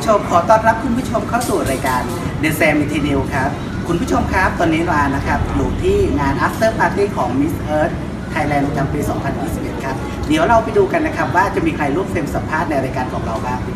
ชมขอต้อนรับคุณผู้ชมเข้าสู่รายการ The Sam Interview ครับคุณผู้ชมครับตอนนี้เรานะครับอยู่ที่งาน After Party ของ Miss Earth Thailand ประจำปี 2021 ครับเดี๋ยวเราไปดูกันนะครับว่าจะมีใครร่วมเฟรมสัมภาษณ์ในรายการของเราบ้าง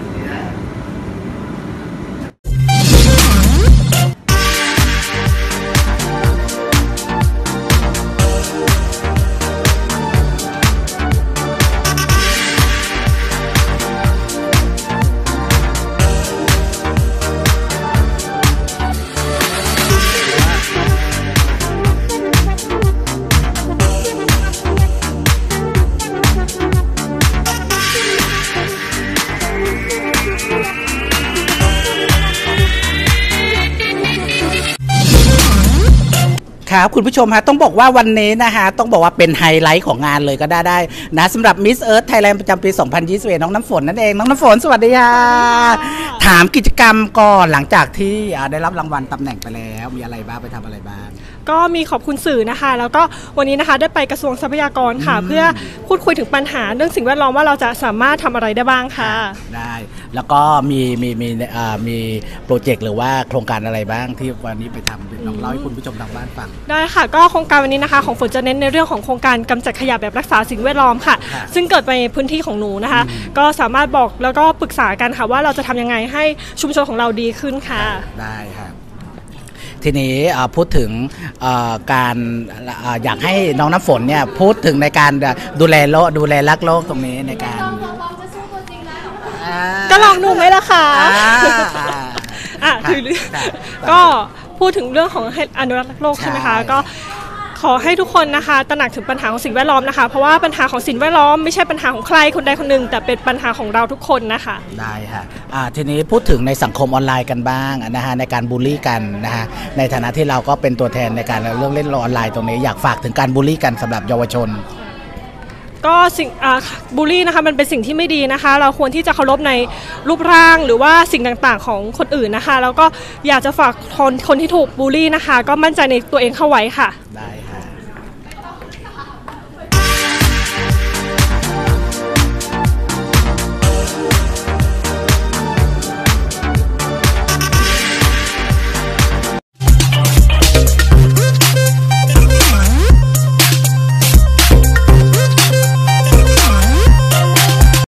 ครับคุณผู้ชมฮะต้องบอกว่าวันนี้นะฮะต้องบอกว่าเป็นไฮไลท์ของงานเลยก็ได้นะสำหรับ Miss Earth Thailand ประจำปี 2021 น้องน้ำฝนนั่นเองน้องน้ำฝนสวัสดีค่ะถามกิจกรรมก่อนหลังจากที่ได้รับรางวัลตำแหน่งไปแล้วมีอะไรบ้างไปทำอะไรบ้างก็มีขอบคุณสื่อนะคะแล้วก็วันนี้นะคะได้ไปกระทรวงทรัพยากรค่ะเพื่อพูดคุยถึงปัญหาเรื่องสิ่งแวดล้อมว่าเราจะสามารถทำอะไรได้บ้างค่ะได้แล้วก็มีโปรเจกต์หรือว่าโครงการอะไรบ้างที่วันนี้ไปทำลองเล่าให้คุณผู้ชมทางบ้านฟังได้ค่ะก็โครงการวันนี้นะคะของฝนจะเน้นในเรื่องของโครงการกำจัดขยะแบบรักษาสิ่งแวดล้อมค่ะซึ่งเกิดในพื้นที่ของหนูนะคะก็สามารถบอกแล้วก็ปรึกษากันค่ะว่าเราจะทำยังไงให้ชุมชนของเราดีขึ้นค่ะได้ครับทีนี้พูดถึงการอยากให้น้องน้ำฝนเนี่ยพูดถึงในการดูแลโลกดูแลรักโลกตรงนี้ในการก็ลองดูไหมล่ะคะก็พูดถึงเรื่องของอนุรักษ์โลกใช่ไหมคะก็ขอให้ทุกคนนะคะตระหนักถึงปัญหาของสิ่งแวดล้อมนะคะเพราะว่าปัญหาของสิ่งแวดล้อมไม่ใช่ปัญหาของใครคนใดคนหนึ่งแต่เป็นปัญหาของเราทุกคนนะคะได้ค่ะทีนี้พูดถึงในสังคมออนไลน์กันบ้างนะฮะในการบูลลี่กันนะฮะในฐานะที่เราก็เป็นตัวแทนในการเรื่องเล่นออนไลน์ตรงนี้อยากฝากถึงการบูลลี่กันสำหรับเยาวชนก็สิ่งบูลลี่นะคะมันเป็นสิ่งที่ไม่ดีนะคะเราควรที่จะเคารพในรูปร่างหรือว่าสิ่งต่างๆของคนอื่นนะคะแล้วก็อยากจะฝากคนที่ถูกบูลลี่นะคะก็มั่นใจในตัวเองเข้าไว้ค่ะได้